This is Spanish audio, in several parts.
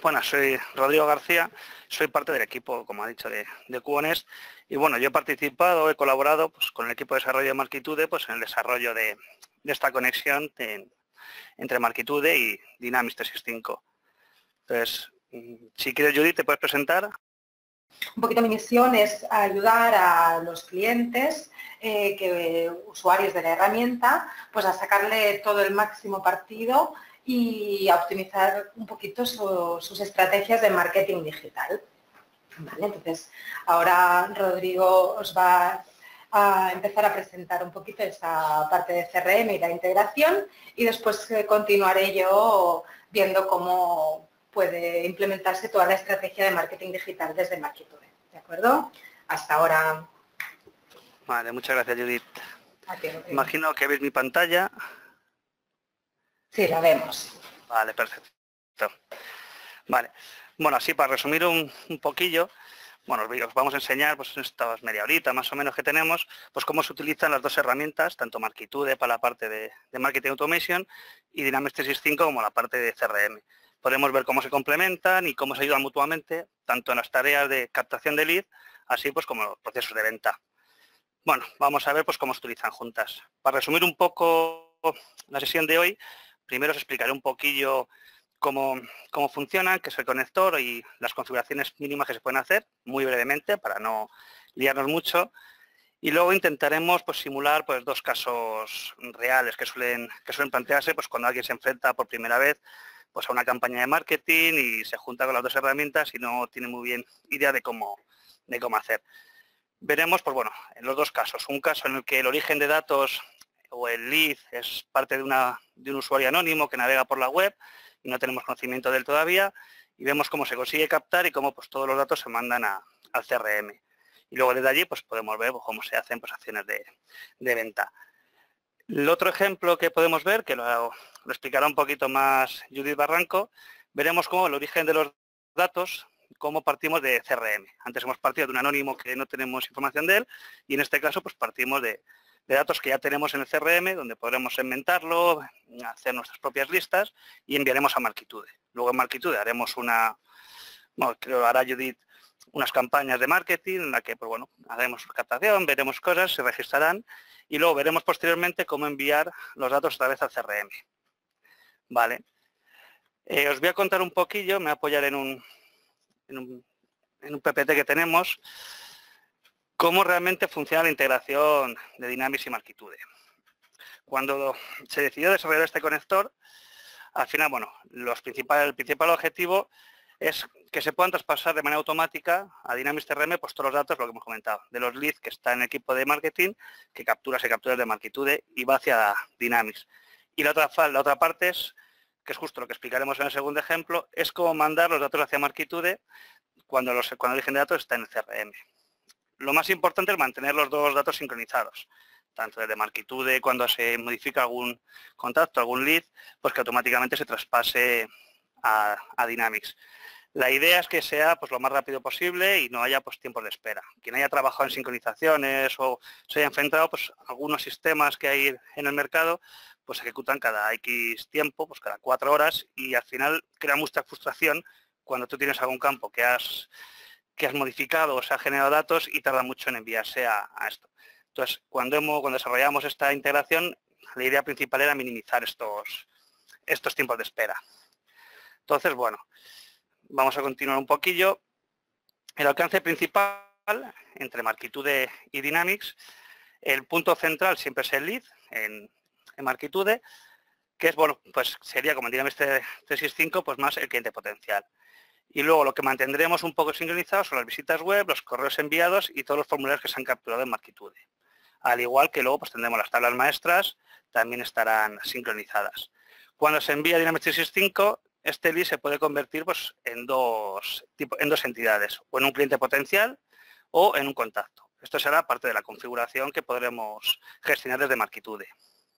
Bueno, soy Rodrigo García, soy parte del equipo, como ha dicho, de Kuonest. Y bueno, yo he participado, he colaborado pues, con el equipo de desarrollo de Markitude pues, en el desarrollo de esta conexión entre Markitude y Dynamics 365. Entonces, si quieres, Judith, ¿te puedes presentar? Un poquito mi misión es ayudar a los clientes, usuarios de la herramienta, pues a sacarle todo el máximo partido y a optimizar un poquito sus estrategias de marketing digital. ¿Vale? Entonces, ahora Rodrigo os va a empezar a presentar un poquito esa parte de CRM y la integración y después continuaré yo viendo cómo puede implementarse toda la estrategia de marketing digital desde Markitude. ¿De acuerdo? Hasta ahora. Vale, muchas gracias, Judith. Aquí, Rodrigo. Imagino que veis mi pantalla. Sí, la vemos. Vale, perfecto. Vale. Bueno, así para resumir un poquillo, bueno, os vamos a enseñar pues, en estas media horita más o menos que tenemos, pues cómo se utilizan las dos herramientas, tanto Markitude para la parte de Marketing Automation y Dynamics 365 como la parte de CRM. Podemos ver cómo se complementan y cómo se ayudan mutuamente, tanto en las tareas de captación de lead, así pues como en los procesos de venta. Bueno, vamos a ver pues cómo se utilizan juntas. Para resumir un poco la sesión de hoy, primero os explicaré un poquillo cómo funcionan, qué es el conector y las configuraciones mínimas que se pueden hacer, muy brevemente, para no liarnos mucho. Y luego intentaremos pues, simular pues, dos casos reales que suelen plantearse pues, cuando alguien se enfrenta por primera vez pues, a una campaña de marketing y se junta con las dos herramientas y no tiene muy bien idea de cómo hacer. Veremos, pues bueno, en los dos casos. Un caso en el que el origen de datos o el lead es parte de un usuario anónimo que navega por la web y no tenemos conocimiento de él todavía, y vemos cómo se consigue captar y cómo pues, todos los datos se mandan al CRM. Y luego desde allí pues, podemos ver cómo se hacen pues, acciones de venta. El otro ejemplo que podemos ver, que lo explicará un poquito más Judith Barranco, veremos cómo el origen de los datos, cómo partimos de CRM. Antes hemos partido de un anónimo que no tenemos información de él y en este caso pues partimos de datos que ya tenemos en el CRM, donde podremos segmentarlo, hacer nuestras propias listas y enviaremos a Markitude. Luego en Markitude haremos creo que hará Judith, unas campañas de marketing en la que, pues bueno, haremos captación, veremos cosas, se registrarán y luego veremos posteriormente cómo enviar los datos otra vez al CRM. Vale. Os voy a contar un poquillo, me voy a apoyar en un PPT que tenemos, cómo realmente funciona la integración de Dynamics y Markitude. Cuando se decidió desarrollar este conector, al final, bueno, el principal objetivo es que se puedan traspasar de manera automática a Dynamics CRM pues todos los datos, lo que hemos comentado, de los leads que está en el equipo de marketing, que se captura de Markitude y va hacia Dynamics. Y la otra parte es, que es justo lo que explicaremos en el segundo ejemplo, es cómo mandar los datos hacia Markitude cuando el origen de datos está en el CRM. Lo más importante es mantener los dos datos sincronizados, tanto desde Markitude cuando se modifica algún contacto, algún lead, pues que automáticamente se traspase a Dynamics. La idea es que sea pues, lo más rápido posible y no haya pues, tiempos de espera. Quien haya trabajado en sincronizaciones o se haya enfrentado pues, a algunos sistemas que hay en el mercado, pues ejecutan cada X tiempo, pues cada 4 horas y al final crea mucha frustración cuando tú tienes algún campo que has modificado o se ha generado datos y tarda mucho en enviarse a esto. Entonces, cuando desarrollamos esta integración, la idea principal era minimizar estos tiempos de espera. Entonces, bueno, vamos a continuar un poquillo. El alcance principal entre Markitude y Dynamics, el punto central siempre es el lead en Markitude, que es, bueno, pues sería como en Dynamics 365, pues más el cliente potencial. Y luego lo que mantendremos un poco sincronizado son las visitas web, los correos enviados y todos los formularios que se han capturado en Markitude. Al igual que luego pues tendremos las tablas maestras, también estarán sincronizadas. Cuando se envía Dynamics 365, este lead se puede convertir pues, en dos entidades, o en un cliente potencial o en un contacto. Esto será parte de la configuración que podremos gestionar desde Markitude.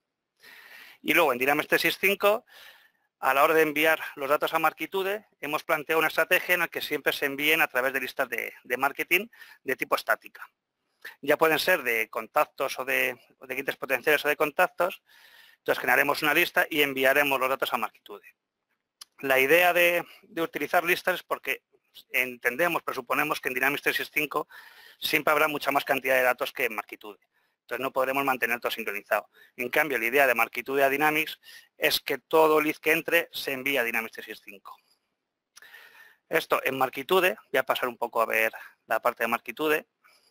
Y luego en Dynamics 365, a la hora de enviar los datos a Markitude, hemos planteado una estrategia en la que siempre se envíen a través de listas de marketing de tipo estática. Ya pueden ser de contactos o de clientes potenciales o de contactos. Entonces generaremos una lista y enviaremos los datos a Markitude. La idea de utilizar listas es porque entendemos, presuponemos que en Dynamics 365 siempre habrá mucha más cantidad de datos que en Markitude. Entonces no podremos mantener todo sincronizado. En cambio, la idea de Markitude a Dynamics es que todo lead que entre se envía a Dynamics 365. Esto en Markitude, voy a pasar un poco a ver la parte de Markitude,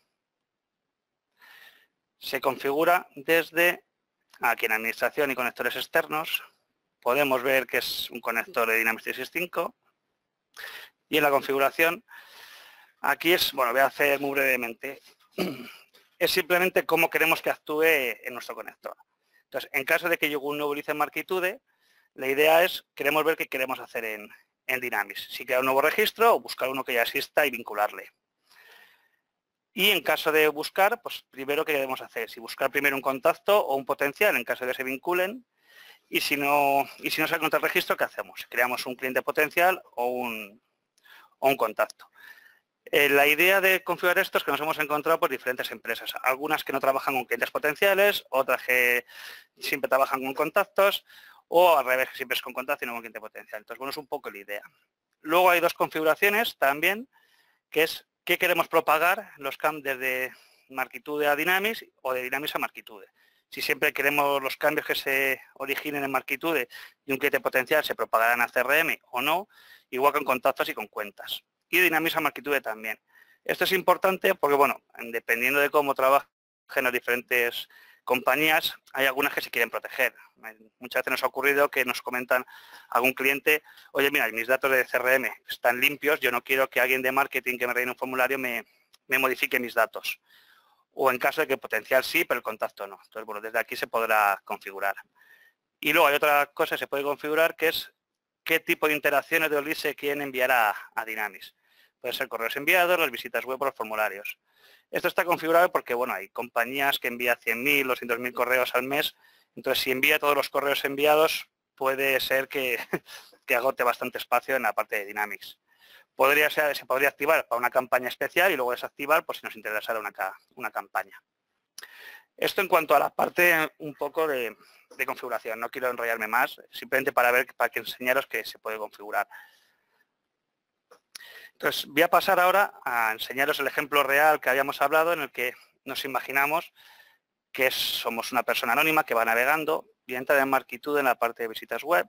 se configura desde aquí en Administración y Conectores Externos. Podemos ver que es un conector de Dynamics 365. Y en la configuración, aquí es, bueno, voy a hacer muy brevemente, es simplemente cómo queremos que actúe en nuestro conector. Entonces, en caso de que llegue un nuevo lead en Markitude, la idea es, queremos ver qué queremos hacer en Dynamics. Si crear un nuevo registro o buscar uno que ya exista y vincularle. Y en caso de buscar, pues primero, ¿qué debemos hacer? Si buscar primero un contacto o un potencial en caso de que se vinculen. Y si no se encuentra el registro, ¿qué hacemos? Creamos un cliente potencial o un contacto. La idea de configurar esto es que nos hemos encontrado por diferentes empresas. Algunas que no trabajan con clientes potenciales, otras que siempre trabajan con contactos, o al revés, que siempre es con contacto y no con cliente potencial. Entonces, bueno, es un poco la idea. Luego hay dos configuraciones también, que es qué queremos propagar los cambios desde Markitude a Dynamics o de Dynamics a Markitude. Si siempre queremos los cambios que se originen en Markitude y un cliente potencial se propagarán a CRM o no, igual con contactos y con cuentas. Y Dynamics a Markitude también. Esto es importante porque, bueno, dependiendo de cómo trabajen las diferentes compañías, hay algunas que se quieren proteger. Muchas veces nos ha ocurrido que nos comentan algún cliente, oye, mira, mis datos de CRM están limpios, yo no quiero que alguien de marketing que me rellene un formulario me modifique mis datos. O en caso de que potencial sí, pero el contacto no. Entonces, bueno, desde aquí se podrá configurar. Y luego hay otra cosa que se puede configurar, que es qué tipo de interacciones de OLID se quieren enviar a Dynamics. Pueden ser correos enviados, las visitas web o los formularios. Esto está configurado porque, bueno, hay compañías que envían 100.000 o 200.000 correos al mes. Entonces, si envía todos los correos enviados, puede ser que agote bastante espacio en la parte de Dynamics. Se podría activar para una campaña especial y luego desactivar por si nos interesara una campaña. Esto en cuanto a la parte un poco de configuración. No quiero enrollarme más, simplemente para que enseñaros que se puede configurar. Entonces, voy a pasar ahora a enseñaros el ejemplo real que habíamos hablado, en el que nos imaginamos que somos una persona anónima que va navegando y entra en Markitude en la parte de visitas web.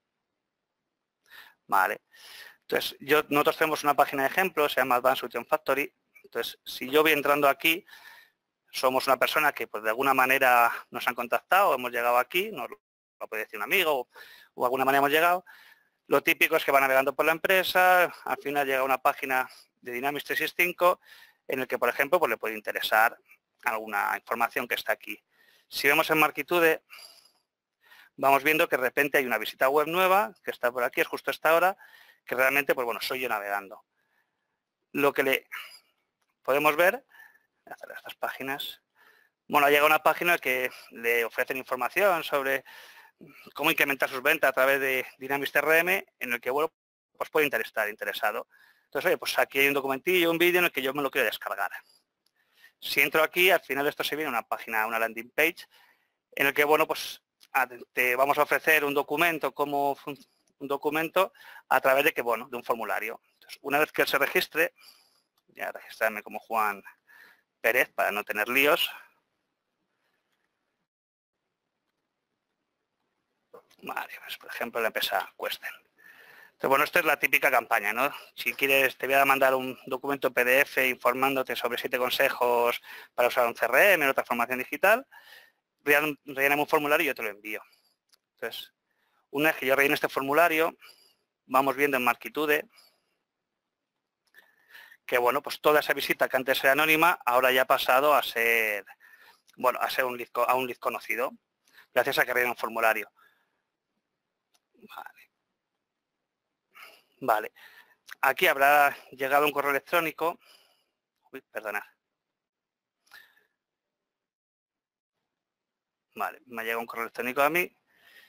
Vale. Entonces, nosotros tenemos una página de ejemplo, se llama Advanced Solution Factory. Entonces, si yo voy entrando aquí, somos una persona que pues, de alguna manera nos han contactado, hemos llegado aquí, nos lo puede decir un amigo o de alguna manera hemos llegado. Lo típico es que va navegando por la empresa, al final llega a una página de Dynamics 365 en el que, por ejemplo, pues, le puede interesar alguna información que está aquí. Si vemos en Markitude, vamos viendo que de repente hay una visita web nueva que está por aquí, es justo esta hora, que realmente, pues bueno, soy yo navegando. Lo que le podemos ver, voy a hacer estas páginas, bueno, llega una página que le ofrecen información sobre cómo incrementar sus ventas a través de Dynamics CRM, en el que, bueno, pues puede estar interesado. Entonces, oye, pues aquí hay un documentillo, un vídeo en el que yo me lo quiero descargar. Si entro aquí, al final esto se viene a una página, una landing page, en el que, bueno, pues te vamos a ofrecer un documento a través de de un formulario. Entonces, una vez que él se registre, voy a registrarme como Juan Pérez para no tener líos. Vale, pues por ejemplo la empresa Questen. Entonces, bueno, esta es la típica campaña, ¿no? Si quieres, te voy a mandar un documento PDF informándote sobre 7 consejos para usar un CRM en otra formación digital. Relléname un formulario y yo te lo envío. Entonces, una vez que yo relleno este formulario, vamos viendo en Markitude que, bueno, pues toda esa visita que antes era anónima, ahora ya ha pasado a ser, bueno, a un lead conocido, gracias a que rellena un formulario. Vale. Aquí habrá llegado un correo electrónico. Uy, perdonad. Vale, me ha llegado un correo electrónico a mí.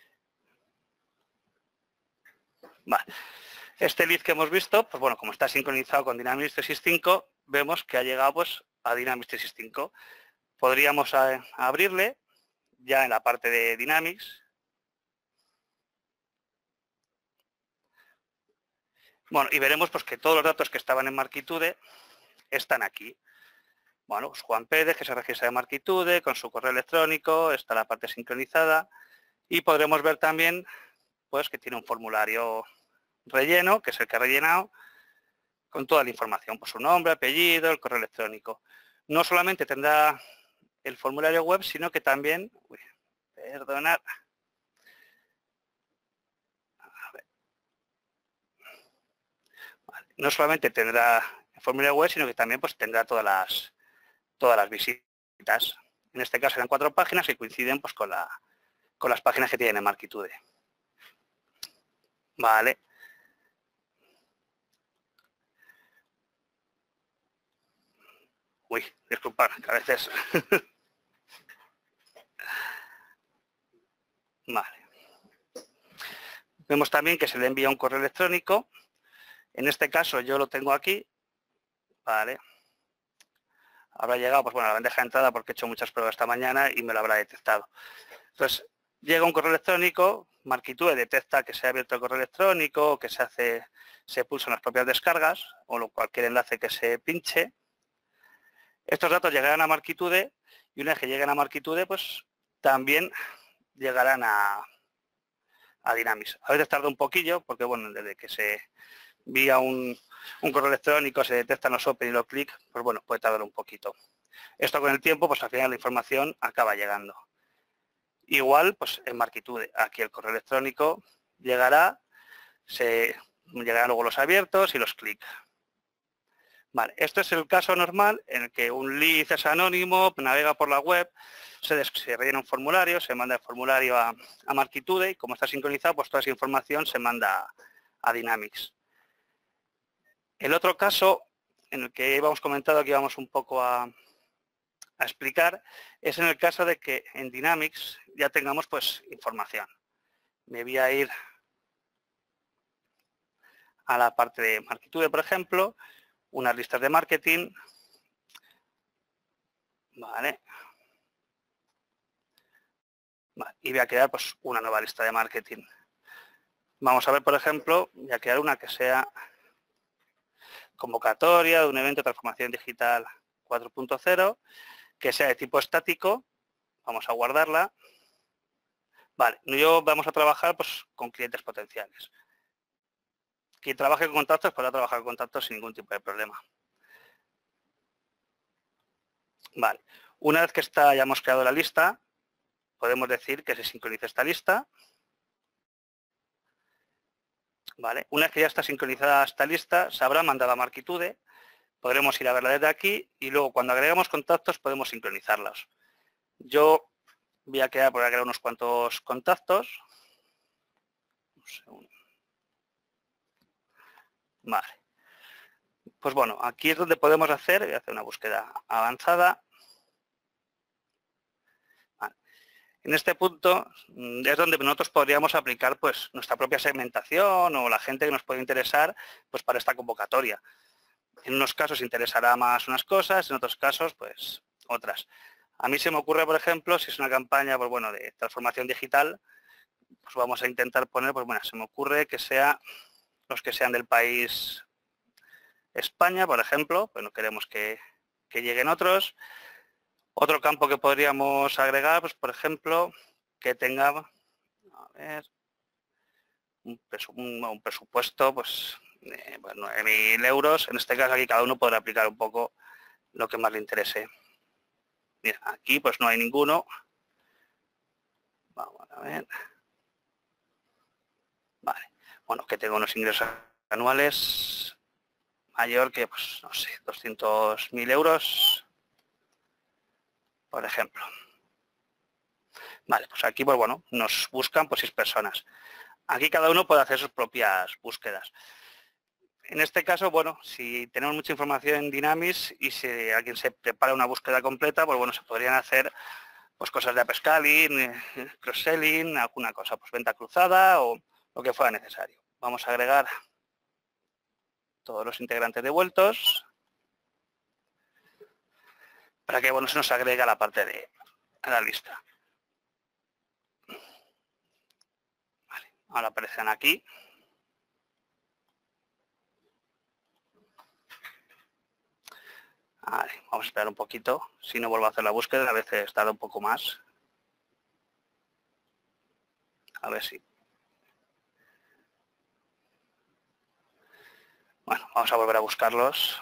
Vale. Este lead que hemos visto, pues bueno, como está sincronizado con Dynamics 365, vemos que ha llegado pues a Dynamics 365. Podríamos abrirle ya en la parte de Dynamics. Bueno, y veremos pues que todos los datos que estaban en Markitude están aquí. Bueno, pues Juan Pérez, que se registra en Markitude, con su correo electrónico, está la parte sincronizada, y podremos ver también pues que tiene un formulario relleno, que es el que ha rellenado, con toda la información, pues su nombre, apellido, el correo electrónico. No solamente tendrá el formulario web, sino que también, perdonad, no solamente tendrá el formulario web, sino que también pues tendrá todas las visitas. En este caso eran 4 páginas que coinciden pues con las páginas que tiene Markitude. Vale. Uy, disculpad, que a veces... Vale. Vemos también que se le envía un correo electrónico. En este caso yo lo tengo aquí. Vale. Habrá llegado, pues bueno, a la bandeja de entrada porque he hecho muchas pruebas esta mañana y me lo habrá detectado. Entonces, llega un correo electrónico, Markitude detecta que se ha abierto el correo electrónico, que se pulsan las propias descargas o cualquier enlace que se pinche. Estos datos llegarán a Markitude y una vez que lleguen a Markitude, pues también llegarán a Dynamics. A veces tarda un poquillo porque, bueno, desde que se envía un correo electrónico, se detectan los open y los clic, pues bueno, puede tardar un poquito. Esto con el tiempo, pues al final la información acaba llegando. Igual, pues en Markitude, aquí el correo electrónico llegará, llegarán luego los abiertos y los clics. Vale, esto es el caso normal en el que un lead es anónimo, navega por la web, se rellena un formulario, se manda el formulario a Markitude y como está sincronizado, pues toda esa información se manda a Dynamics. El otro caso, en el que hemos comentado que íbamos un poco a explicar, es en el caso de que en Dynamics ya tengamos pues información. Me voy a ir a la parte de Markitude, por ejemplo, unas listas de marketing. Vale. Y voy a crear pues una nueva lista de marketing. Vamos a ver, por ejemplo, voy a crear una que sea convocatoria de un evento de transformación digital 4.0, que sea de tipo estático. Vamos a guardarla. Vale, yo vamos a trabajar pues con clientes potenciales. Quien trabaje con contactos podrá trabajar con contactos sin ningún tipo de problema. Vale, una vez que hayamos creado la lista, podemos decir que se sincronice esta lista. Vale, una vez que ya está sincronizada esta lista, se habrá mandado a Markitude, podremos ir a verla desde aquí y luego cuando agregamos contactos podemos sincronizarlos. Yo voy a crear unos cuantos contactos. Un segundo. Vale. Pues bueno, aquí es donde podemos hacer, voy a hacer una búsqueda avanzada. Vale. En este punto es donde nosotros podríamos aplicar pues nuestra propia segmentación o la gente que nos puede interesar pues para esta convocatoria. En unos casos interesará más unas cosas, en otros casos pues otras. A mí se me ocurre, por ejemplo, si es una campaña pues bueno, de transformación digital, pues vamos a intentar poner, pues bueno, se me ocurre que sea los que sean del país España, por ejemplo, pues no queremos que lleguen otros. Otro campo que podríamos agregar, pues por ejemplo, que tenga, a ver, un presupuesto pues, de 9.000 euros. En este caso aquí cada uno podrá aplicar un poco lo que más le interese. Mira, aquí pues no hay ninguno. Vamos a ver. Vale. Bueno, que tengo unos ingresos anuales mayor que, pues, no sé, 200.000 euros, por ejemplo. Vale, pues aquí, pues bueno, nos buscan pues 6 personas. Aquí cada uno puede hacer sus propias búsquedas. En este caso, bueno, si tenemos mucha información en Dynamics y si alguien se prepara una búsqueda completa, pues bueno, se podrían hacer pues cosas de upscaling, cross-selling, alguna cosa, pues venta cruzada o lo que fuera necesario. Vamos a agregar todos los integrantes devueltos para que, bueno, se nos agregue a la parte de la lista. Vale, ahora aparecen aquí. Vale, vamos a esperar un poquito. Si no vuelvo a hacer la búsqueda, a veces tarda un poco más. A ver si... Bueno, vamos a volver a buscarlos.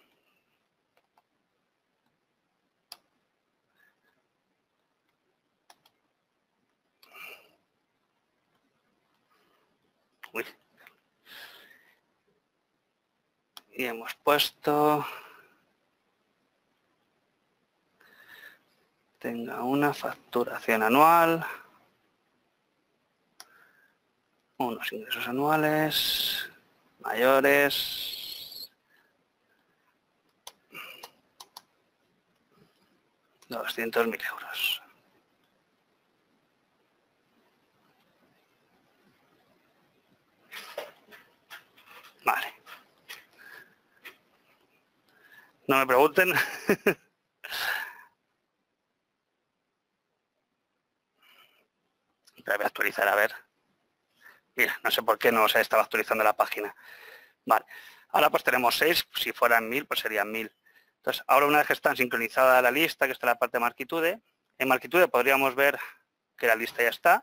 Uy. Y hemos puesto... Tenga una facturación anual. Unos ingresos anuales mayores. 200.000 euros. Vale. No me pregunten. Pero voy a actualizar, a ver. Mira, no sé por qué no se estaba actualizando la página. Vale. Ahora pues tenemos 6. Si fueran 1000, pues serían 1000. Entonces, ahora una vez que están sincronizada la lista, que está en la parte de Markitude, en Markitude podríamos ver que la lista ya está.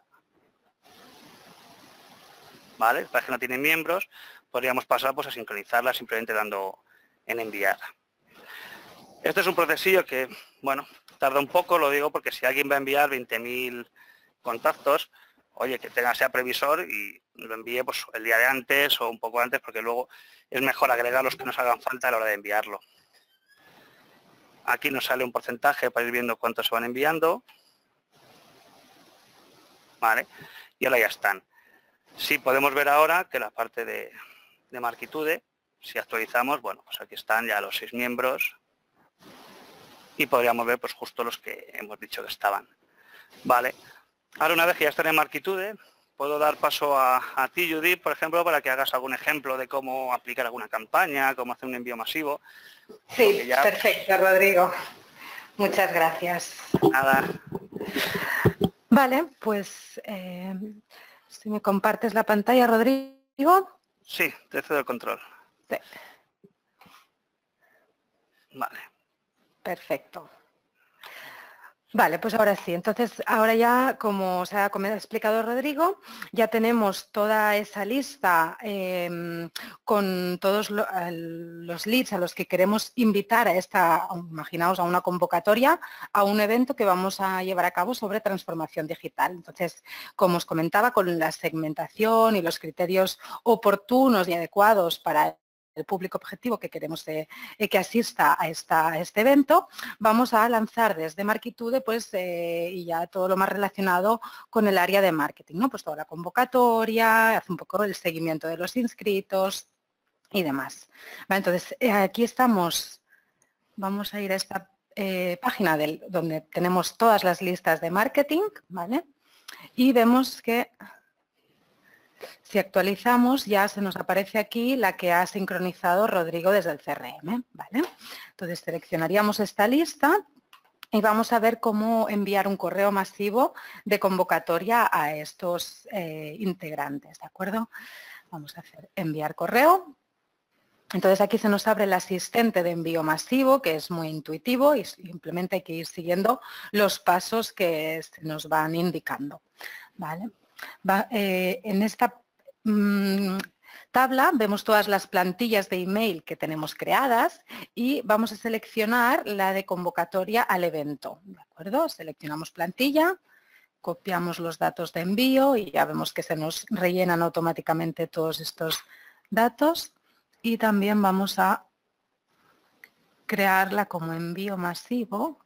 ¿Vale? Para que no tiene miembros, podríamos pasar pues, a sincronizarla simplemente dando en enviar. Este es un procesillo que, bueno, tarda un poco, lo digo porque si alguien va a enviar 20.000 contactos, oye, que sea previsor y lo envíe pues, el día de antes o un poco antes, porque luego es mejor agregar los que nos hagan falta a la hora de enviarlo. Aquí nos sale un porcentaje para ir viendo cuántos se van enviando. Vale, y ahora ya están. Sí, podemos ver ahora que la parte de Markitude, si actualizamos, bueno, pues aquí están ya los 6 miembros y podríamos ver pues justo los que hemos dicho que estaban. Vale, ahora una vez que ya están en Markitude, puedo dar paso a ti, Judith, por ejemplo, para que hagas algún ejemplo de cómo aplicar alguna campaña, cómo hacer un envío masivo. Sí, ya... Perfecto, Rodrigo. Muchas gracias. Nada. Vale, pues si me compartes la pantalla, Rodrigo. Sí, te cedo el control. Sí. Vale. Perfecto. Vale, pues ahora sí. Entonces, ahora ya, como ha explicado Rodrigo, ya tenemos toda esa lista con todos los leads a los que queremos invitar a esta, imaginaos, a una convocatoria, a un evento que vamos a llevar a cabo sobre transformación digital. Entonces, como os comentaba, con la segmentación y los criterios oportunos y adecuados para el público objetivo que queremos que asista a este evento, vamos a lanzar desde Markitude pues, y ya todo lo más relacionado con el área de marketing, ¿no? Pues toda la convocatoria, hace un poco el seguimiento de los inscritos y demás. Vale, entonces, aquí estamos, vamos a ir a esta página donde tenemos todas las listas de marketing, ¿vale? Y vemos que si actualizamos, ya se nos aparece aquí la que ha sincronizado Rodrigo desde el CRM, ¿vale? Entonces, seleccionaríamos esta lista y vamos a ver cómo enviar un correo masivo de convocatoria a estos integrantes, ¿de acuerdo? Vamos a hacer enviar correo. Entonces, aquí se nos abre el asistente de envío masivo, que es muy intuitivo y simplemente hay que ir siguiendo los pasos que se nos van indicando, ¿vale? En esta tabla vemos todas las plantillas de email que tenemos creadas y vamos a seleccionar la de convocatoria al evento, ¿de acuerdo? Seleccionamos plantilla, copiamos los datos de envío y ya vemos que se nos rellenan automáticamente todos estos datos y también vamos a crearla como envío masivo.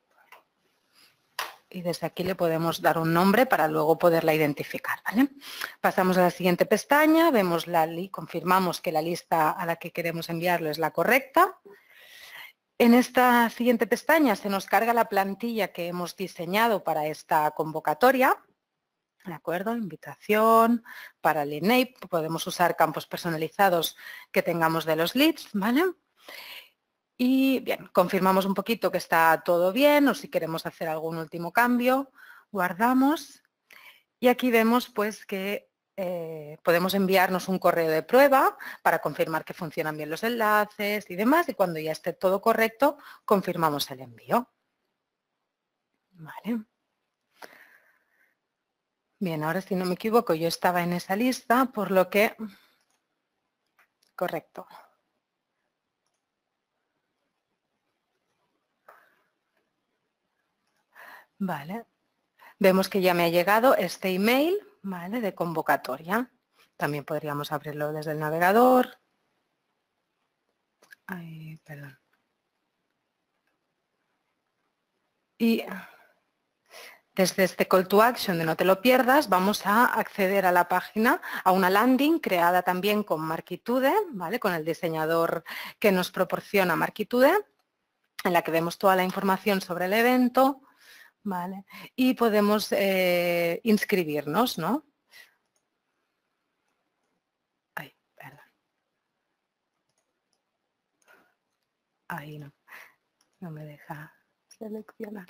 Y desde aquí le podemos dar un nombre para luego poderla identificar, ¿vale? Pasamos a la siguiente pestaña, vemos confirmamos que la lista a la que queremos enviarlo es la correcta. En esta siguiente pestaña se nos carga la plantilla que hemos diseñado para esta convocatoria, ¿de acuerdo? Invitación, para el INAPE, podemos usar campos personalizados que tengamos de los leads, ¿vale? Y bien, confirmamos un poquito que está todo bien o si queremos hacer algún último cambio, guardamos. Y aquí vemos pues que podemos enviarnos un correo de prueba para confirmar que funcionan bien los enlaces y demás, y cuando ya esté todo correcto, confirmamos el envío. Vale. Bien, ahora si no me equivoco, yo estaba en esa lista, por lo que... Correcto. Vale. Vemos que ya me ha llegado este email, ¿vale?, de convocatoria. También podríamos abrirlo desde el navegador. Ay, perdón. Y desde este call to action de no te lo pierdas, vamos a acceder a la página, a una landing creada también con Markitude, ¿vale?, con el diseñador que nos proporciona Markitude, en la que vemos toda la información sobre el evento, ¿vale?, y podemos inscribirnos, ¿no? Ay, perdón. Ahí no me deja seleccionar.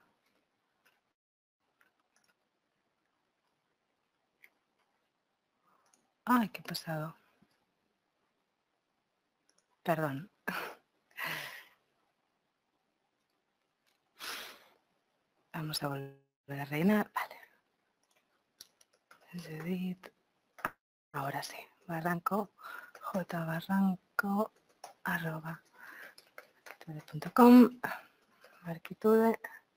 Ay, qué pasado. Perdón. Vamos a volver a rellenar. Vale. Edit. Ahora sí. Barranco. jbarranco @markitude.com. Markitude.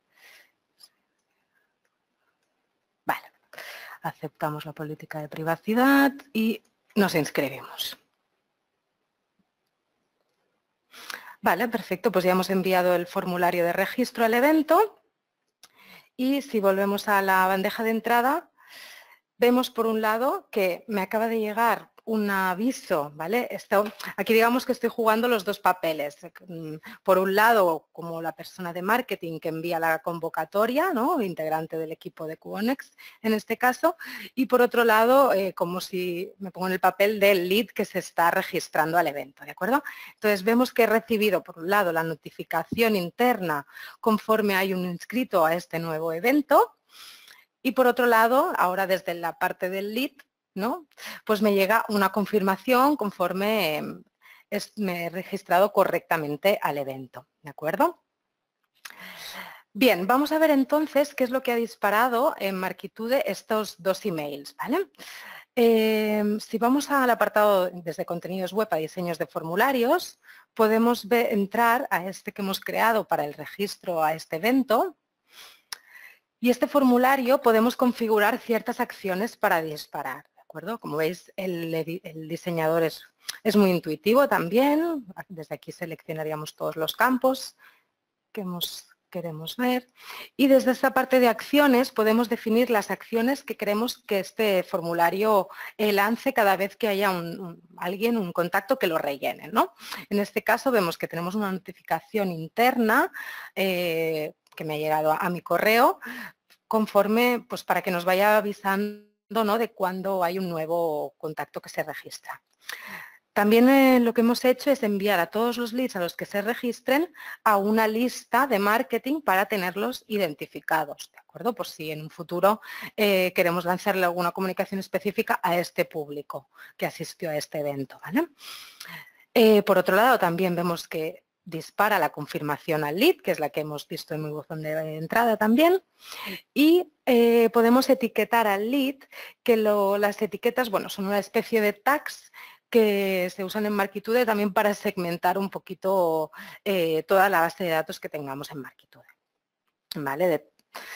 Vale. Aceptamos la política de privacidad y nos inscribimos. Vale, perfecto. Pues ya hemos enviado el formulario de registro al evento. Y si volvemos a la bandeja de entrada, vemos por un lado que me acaba de llegar un aviso, ¿vale? Aquí digamos que estoy jugando los dos papeles. Por un lado, como la persona de marketing que envía la convocatoria, ¿no?, integrante del equipo de QOnext en este caso, y por otro lado, como si me pongo en el papel del lead que se está registrando al evento, ¿de acuerdo? Entonces vemos que he recibido por un lado la notificación interna conforme hay un inscrito a este nuevo evento. Y por otro lado, ahora desde la parte del lead, ¿no?, pues me llega una confirmación conforme me he registrado correctamente al evento, ¿de acuerdo? Bien, vamos a ver entonces qué es lo que ha disparado en Markitude estos dos emails, ¿vale? Si vamos al apartado desde contenidos web a diseños de formularios, podemos entrar a este que hemos creado para el registro a este evento. Y este formulario podemos configurar ciertas acciones para disparar, ¿de acuerdo? Como veis, el diseñador es muy intuitivo también. Desde aquí seleccionaríamos todos los campos que queremos ver. Y desde esta parte de acciones podemos definir las acciones que queremos que este formulario lance cada vez que haya un contacto que lo rellene, ¿no? En este caso vemos que tenemos una notificación interna que me ha llegado a mi correo, conforme, pues para que nos vaya avisando, ¿no?, de cuando hay un nuevo contacto que se registra. También lo que hemos hecho es enviar a todos los leads a los que se registren a una lista de marketing para tenerlos identificados, ¿de acuerdo? Por si en un futuro queremos lanzarle alguna comunicación específica a este público que asistió a este evento, ¿vale? Por otro lado, también vemos que dispara la confirmación al lead, que es la que hemos visto en mi buzón de entrada también, y podemos etiquetar al lead, que las etiquetas, bueno, son una especie de tags que se usan en Markitude también para segmentar un poquito toda la base de datos que tengamos en Markitude, ¿vale?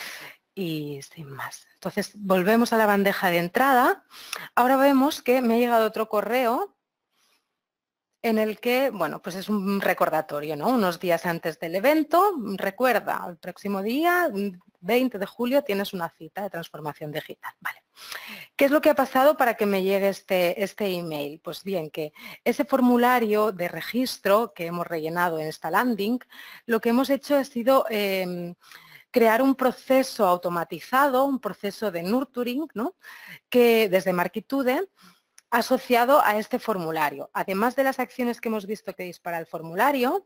Y sin más. Entonces, volvemos a la bandeja de entrada. Ahora vemos que me ha llegado otro correo en el que, bueno, pues es un recordatorio, ¿no? Unos días antes del evento, recuerda, el próximo día, 20 de julio, tienes una cita de transformación digital. Vale. ¿Qué es lo que ha pasado para que me llegue este email? Pues bien, que ese formulario de registro que hemos rellenado en esta landing, lo que hemos hecho ha sido crear un proceso automatizado, un proceso de nurturing, ¿no?, que desde Markitude, asociado a este formulario. Además de las acciones que hemos visto que dispara el formulario,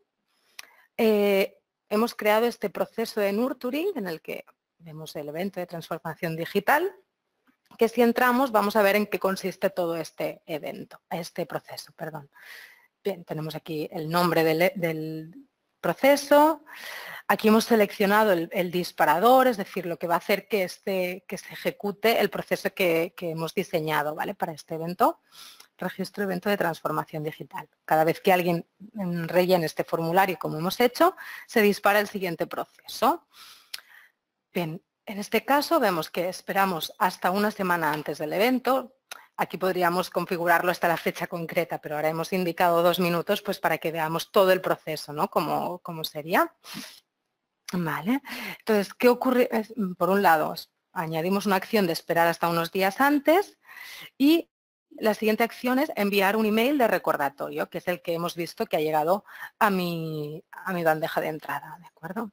hemos creado este proceso de nurturing en el que vemos el evento de transformación digital que si entramos vamos a ver en qué consiste todo este proceso, perdón. Bien, tenemos aquí el nombre del proceso. Aquí hemos seleccionado el disparador, es decir, lo que va a hacer que se ejecute el proceso que hemos diseñado, ¿vale? Para este evento, registro evento de transformación digital. Cada vez que alguien rellene este formulario, como hemos hecho, se dispara el siguiente proceso. Bien, en este caso vemos que esperamos hasta una semana antes del evento. Aquí podríamos configurarlo hasta la fecha concreta, pero ahora hemos indicado 2 minutos pues para que veamos todo el proceso, ¿no? Cómo sería. Vale. Entonces, ¿qué ocurre? Por un lado, añadimos una acción de esperar hasta unos días antes y la siguiente acción es enviar un email de recordatorio, que es el que hemos visto que ha llegado a mi bandeja de entrada, ¿de acuerdo?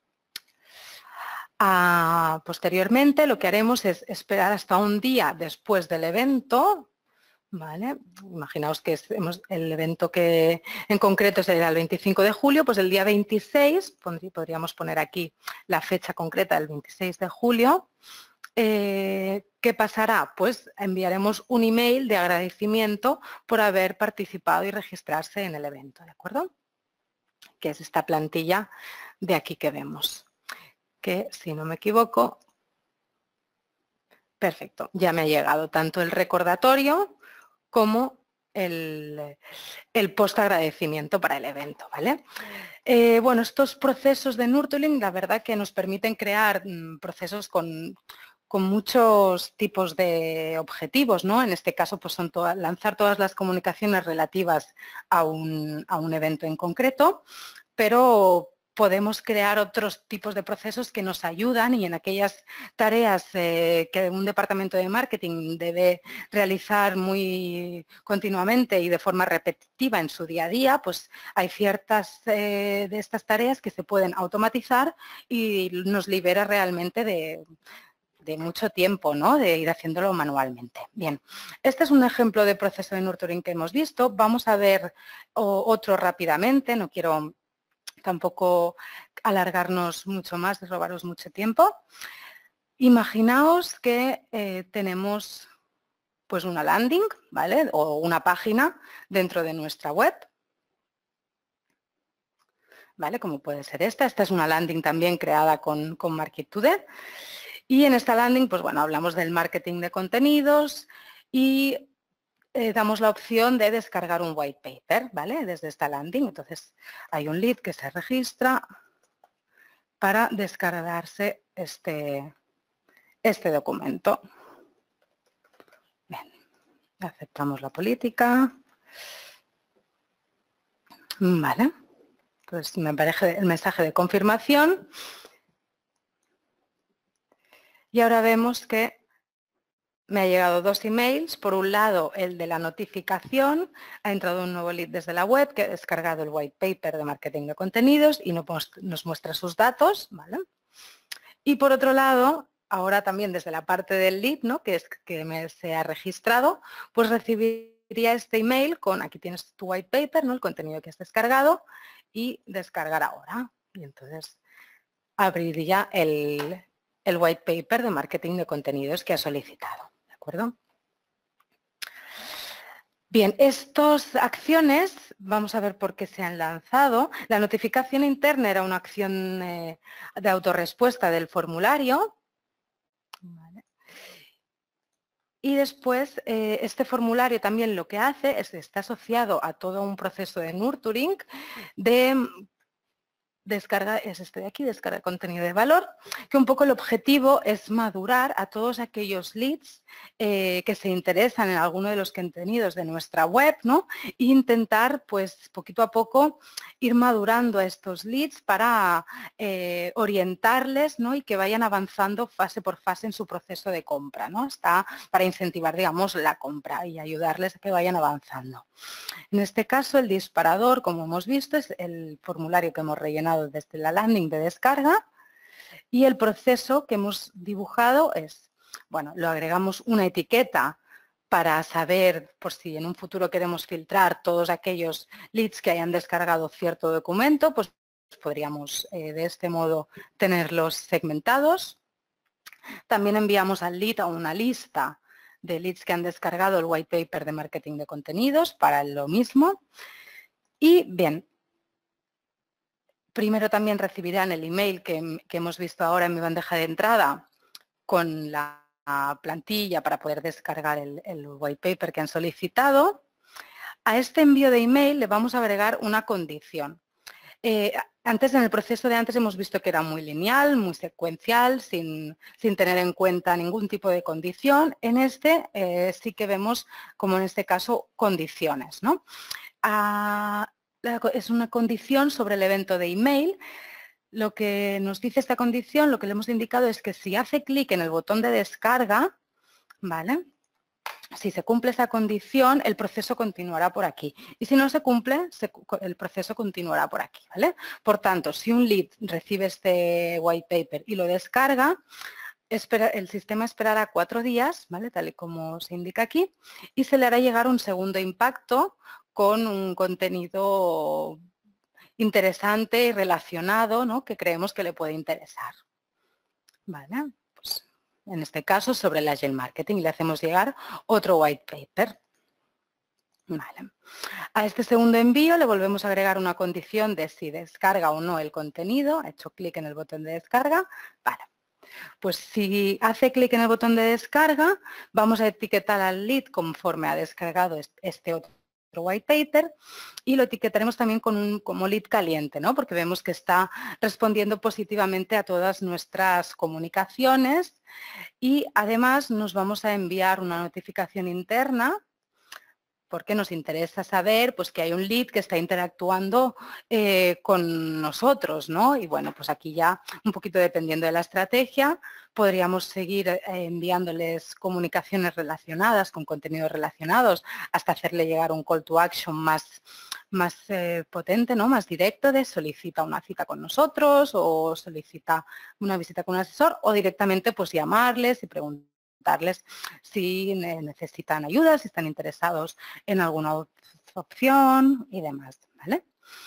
Posteriormente lo que haremos es esperar hasta un día después del evento, ¿vale? Imaginaos que el evento que en concreto será el 25 de julio, pues el día 26, podríamos poner aquí la fecha concreta del 26 de julio. ¿Qué pasará? Pues enviaremos un email de agradecimiento por haber participado y registrarse en el evento, ¿de acuerdo? Que es esta plantilla de aquí que vemos. Que, si no me equivoco, perfecto, ya me ha llegado tanto el recordatorio como el post agradecimiento para el evento, ¿vale? Bueno, estos procesos de nurturing, la verdad que nos permiten crear procesos con muchos tipos de objetivos, ¿no? En este caso, pues son lanzar todas las comunicaciones relativas a un evento en concreto, pero podemos crear otros tipos de procesos que nos ayudan y en aquellas tareas que un departamento de marketing debe realizar muy continuamente y de forma repetitiva en su día a día, pues hay ciertas de estas tareas que se pueden automatizar y nos libera realmente de mucho tiempo, ¿no? De ir haciéndolo manualmente. Bien, este es un ejemplo de proceso de nurturing que hemos visto. Vamos a ver otro rápidamente, no quiero tampoco alargarnos mucho más, de robaros mucho tiempo. Imaginaos que tenemos pues una landing, ¿vale? O una página dentro de nuestra web, ¿vale? Como puede ser esta. Esta es una landing también creada con Marketing. Y en esta landing, pues bueno, hablamos del marketing de contenidos y damos la opción de descargar un white paper, ¿vale? Desde esta landing. Entonces, hay un lead que se registra para descargarse este documento. Bien, aceptamos la política. Vale. Pues me aparece el mensaje de confirmación. Y ahora vemos que me ha llegado 2 emails. Por un lado, el de la notificación. Ha entrado un nuevo lead desde la web que ha descargado el white paper de marketing de contenidos y nos muestra sus datos, ¿vale? Y por otro lado, ahora también desde la parte del lead, ¿no? Que se ha registrado, pues recibiría este email con, aquí tienes tu white paper, ¿no? El contenido que has descargado y descargar ahora. Y entonces abriría el white paper de marketing de contenidos que ha solicitado, ¿de acuerdo? Bien, estas acciones, vamos a ver por qué se han lanzado. La notificación interna era una acción de autorrespuesta del formulario. Vale. Y después, este formulario también lo que hace es que está asociado a todo un proceso de nurturing de descarga, es este de aquí, descarga de contenido de valor, que un poco el objetivo es madurar a todos aquellos leads que se interesan en alguno de los contenidos de nuestra web, ¿no? E intentar, pues, poquito a poco ir madurando a estos leads para orientarles, ¿no? Y que vayan avanzando fase por fase en su proceso de compra, ¿no? Está para incentivar, digamos, la compra y ayudarles a que vayan avanzando. En este caso, el disparador, como hemos visto, es el formulario que hemos rellenado desde la landing de descarga y el proceso que hemos dibujado es, bueno, lo agregamos una etiqueta para saber por si en un futuro queremos filtrar todos aquellos leads que hayan descargado cierto documento, pues podríamos de este modo tenerlos segmentados. También enviamos al lead a una lista de leads que han descargado el white paper de marketing de contenidos para lo mismo. Y bien, primero también recibirán el email que hemos visto ahora en mi bandeja de entrada con la plantilla para poder descargar el white paper que han solicitado. A este envío de email le vamos a agregar una condición. Antes, en el proceso de antes, hemos visto que era muy lineal, muy secuencial, sin tener en cuenta ningún tipo de condición. En este sí que vemos, como en este caso, condiciones, ¿no? Es una condición sobre el evento de email. Lo que nos dice esta condición, lo que le hemos indicado es que si hace clic en el botón de descarga, ¿vale? Si se cumple esa condición, el proceso continuará por aquí. Y si no se cumple, el proceso continuará por aquí, ¿vale? Por tanto, si un lead recibe este white paper y lo descarga, el sistema esperará 4 días, ¿vale? Tal y como se indica aquí, y se le hará llegar un segundo impacto con un contenido interesante y relacionado, ¿no? Que creemos que le puede interesar. ¿Vale? Pues, en este caso, sobre el Agile Marketing, le hacemos llegar otro white paper. Vale. A este segundo envío le volvemos a agregar una condición de si descarga o no el contenido. Ha hecho clic en el botón de descarga. Vale. Pues si hace clic en el botón de descarga, vamos a etiquetar al lead conforme ha descargado este otro white paper y lo etiquetaremos también como lead caliente, ¿no? Porque vemos que está respondiendo positivamente a todas nuestras comunicaciones y además nos vamos a enviar una notificación interna porque nos interesa saber pues, que hay un lead que está interactuando con nosotros, ¿no? Y bueno, pues aquí ya un poquito dependiendo de la estrategia, podríamos seguir enviándoles comunicaciones relacionadas con contenidos relacionados hasta hacerle llegar un call to action más potente, ¿no? Más directo de solicita una cita con nosotros o solicita una visita con un asesor o directamente pues llamarles y preguntarles si necesitan ayuda, si están interesados en alguna opción y demás, ¿vale?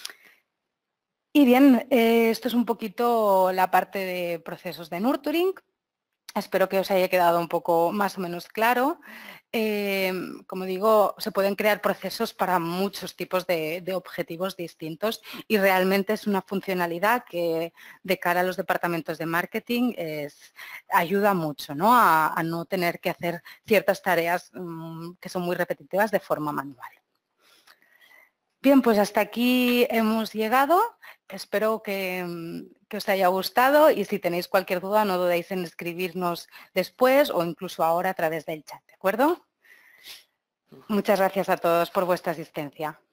Y bien, esto es un poquito la parte de procesos de nurturing. Espero que os haya quedado un poco más o menos claro. Como digo, se pueden crear procesos para muchos tipos de objetivos distintos y realmente es una funcionalidad que de cara a los departamentos de marketing ayuda mucho, ¿no? A no tener que hacer ciertas tareas que son muy repetitivas de forma manual. Bien, pues hasta aquí hemos llegado. Espero que os haya gustado y si tenéis cualquier duda no dudéis en escribirnos después o incluso ahora a través del chat, ¿de acuerdo? Muchas gracias a todos por vuestra asistencia.